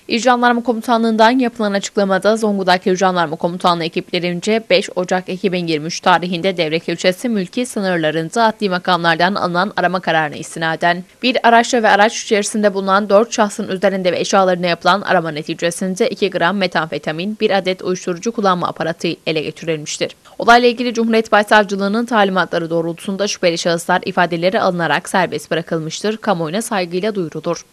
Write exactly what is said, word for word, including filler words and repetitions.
İl Jandarma Komutanlığı'ndan yapılan açıklamada Zonguldak İl Jandarma Komutanlığı ekiplerince beş Ocak iki bin yirmi üç tarihinde Devrek ilçesi mülki sınırlarında adli makamlardan alınan arama kararına istinaden bir araçla ve araç içerisinde bulunan dört şahsın üzerinde ve eşyalarına yapılan arama neticesinde iki gram metamfetamin, bir adet uyuşturucu kullanma aparatı ele geçirilmiştir. Olayla ilgili Cumhuriyet Başsavcılığı'nın talimatları doğrultusunda şüpheli şahıslar ifadeleri alınarak serbest bırakılmıştır. Kamuoyuna saygıyla duyurulur.